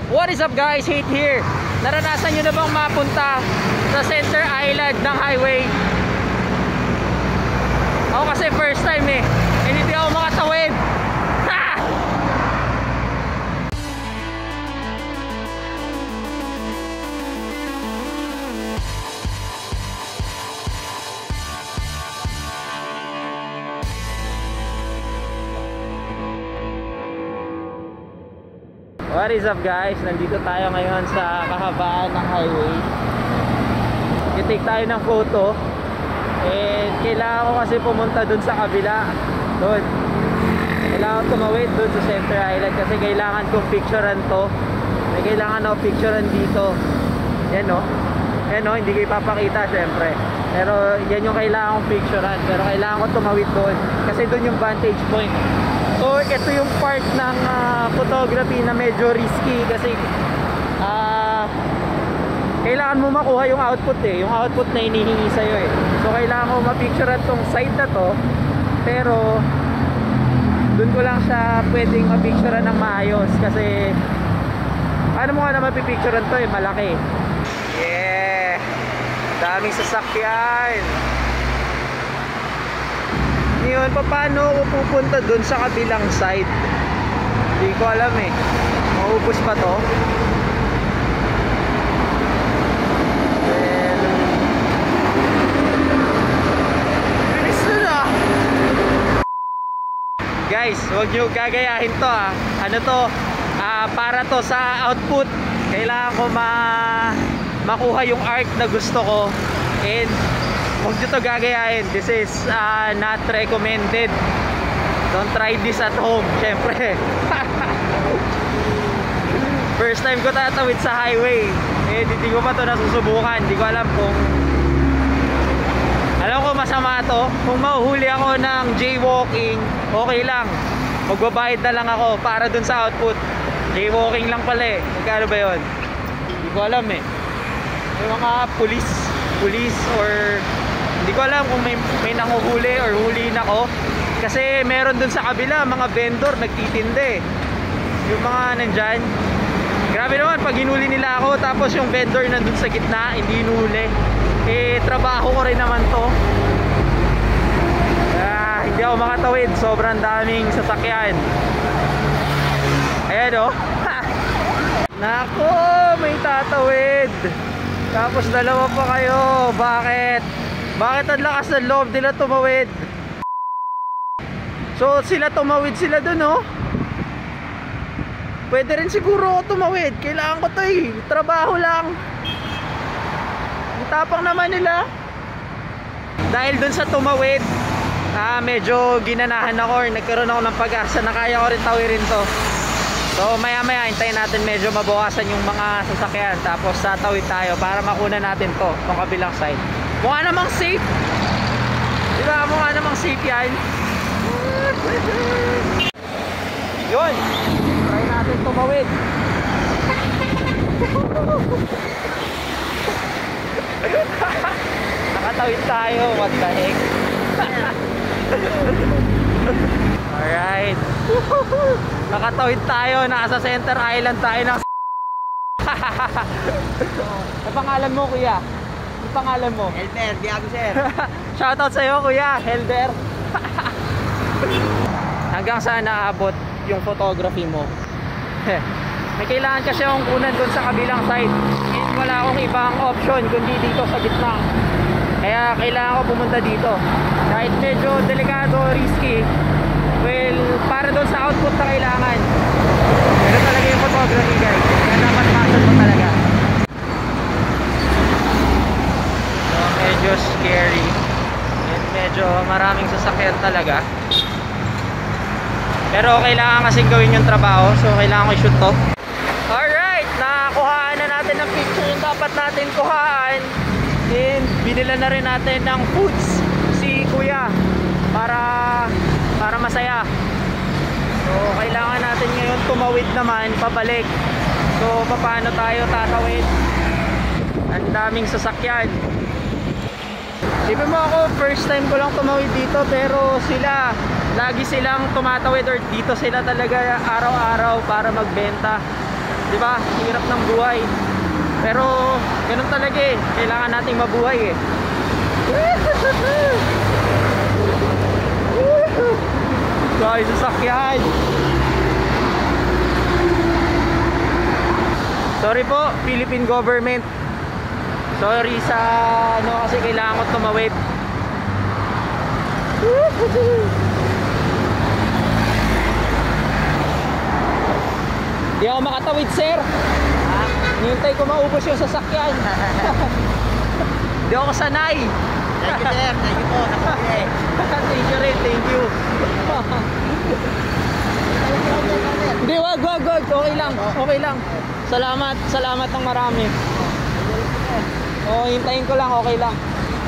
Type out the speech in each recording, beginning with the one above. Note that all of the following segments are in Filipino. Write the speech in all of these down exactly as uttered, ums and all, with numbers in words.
What is up guys? Hate here. Naranasan nyo na bang mapunta sa center island ng highway? Ako kasi first time eh. And hindi ako makatawid. Ha! What is up guys? Nandito tayo ngayon sa kahabaan ng highway. I-take tayo ng photo. And kailangan ko kasi pumunta dun sa kabila. Doon. Kailangan ko tumawid dun sa center island kasi kailangan kong picturean to. May kailangan ako picturean dito. Yan o. Yan o, hindi ko ipapakita syempre. Pero yan yung kailangan kong picturean. Pero kailangan ko tumawid doon. Kasi dun yung vantage point. So ito yung part ng uh, photography na medyo risky kasi uh, kailangan mo makuha yung output eh, yung output na hinihingi sa'yo eh. So kailangan ko mapicturean tong site na to, pero dun ko lang siya pwedeng mapicturean ng maayos kasi paano mo nga na mapipicturean to eh, malaki. Yeah, daming sasakyan. Ngayon, paano ako pupunta dun sa kabilang side? Hindi ko alam eh. Maubos pa to. Well, bilis na na. Guys, huwag nyo gagayahin to ah. Ano to? Uh, para to sa output. Kailangan ko ma makuha yung arc na gusto ko. And huwag nyo to gagayahin. This is uh, not recommended. Don't try this at home. Syempre. First time ko tatawid sa highway. Eh, hindi ko pa to nasusubukan. Hindi ko alam kung alam ko masama to. Kung mahuhuli ako ng jaywalking, okay lang. Magbabayad na lang ako para dun sa output. Jaywalking lang pala eh. Magkano ba yun? Hindi ko alam eh. Yung mga police police or hindi ko alam kung may, may nanguhuli or huliin ako kasi meron dun sa kabila mga vendor nagtitinde yung mga nandyan. Grabe naman pag hinuli nila ako tapos yung vendor nandun sa gitna hindi hinuli eh, trabaho ko rin naman to. Ah, hindi ako makatawid, sobrang daming sasakyan. Ayan o. Nako, may tatawid tapos dalawa pa kayo. Bakit? Bakit ang lakas ng loob nila tumawid? So sila tumawid sila dun oh. Pwede rin siguro ako tumawid. Kailangan ko to eh. Trabaho lang. Ang tapang naman nila. Dahil dun sa tumawid ah, medyo ginanahan ako or nagkaroon ako ng pag-asa na kaya ko rin tawirin to. So maya maya hintayin natin medyo mabawasan yung mga sasakyan. Tapos tatawid tayo para makuna natin to tong kabilang side. Mukha namang safe. Diba? Mukha namang safe yan. Yun. Try natin tumawid. Nakatawid tayo. What the heck? Alright. Nakatawid tayo. Nasa center island tayo ng Ang pangalan mo kuya? Ang pangalan mo? Helder, di ako sir. Shoutout sa'yo kuya, Helder. Hanggang saan naabot yung photography mo? May kailangan kasi akong kunan dun sa kabilang side. And wala akong ibang option kundi dito sa gitna. Kaya kailangan ko pumunta dito. Kahit medyo delikado, risky, well, para dun sa output na kailangan. Pero talaga yung photography guys. Kaya dapat passion mo talaga. So medyo scary. And medyo maraming sasakyan talaga. Pero kailangan kasing gawin yung trabaho. So kailangan ko i-shoot to. Alright, nakakuhaan na natin ng picture yung dapat natin kuhaan. And binila na rin natin ng foods si kuya para para masaya. So kailangan natin ngayon tumawid naman pabalik. So paano tayo tatawid? Ang daming sasakyan. Isipin mo ako, first time ko lang tumawid dito, pero sila lagi silang tumatawid or dito sila talaga araw-araw para magbenta. di ba? Hirap ng buhay. Pero ganun talaga eh. Kailangan nating mabuhay eh. Guys, sasakyan. Sorry po, Philippine government. Sorry sa ano kasi kailangan ko tumawid. Di ako makatawid, sir. Ha? Nihintay ko maubos yung sasakyan. Di ako sanay. Thank you, sir. Thank you po. Thank you rin, thank you. Hindi, wag, wag, wag. Okay lang, okay lang. Salamat, salamat ng marami. Oo, hintayin ko lang, okay lang.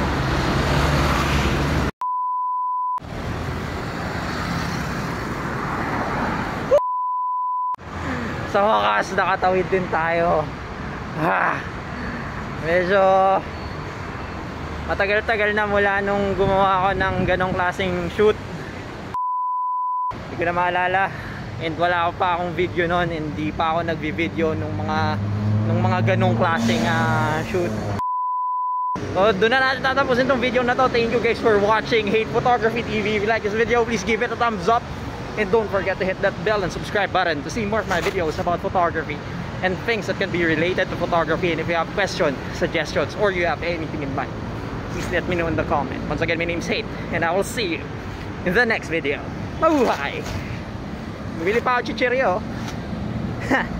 Sa wakas, nakatawid din tayo. Ah, medyo matagal-tagal na mula nung gumawa ako ng ganong klaseng shoot. Hindi ko na maalala. And wala pa akong video noon. Hindi pa ako nagbi-video nung mga nung mga ganong klaseng uh, shoot. So doon na natin tatapusin tong video na to. Thank you guys for watching Hate Photography T V. If you like this video, please give it a thumbs up. And don't forget to hit that bell and subscribe button to see more of my videos about photography and things that can be related to photography. And if you have questions, suggestions, or you have anything in mind, please let me know in the comment. Once again, my name is Hate, and I will see you in the next video. Mabuhay! Bumili pa ako chichiryo. Ha!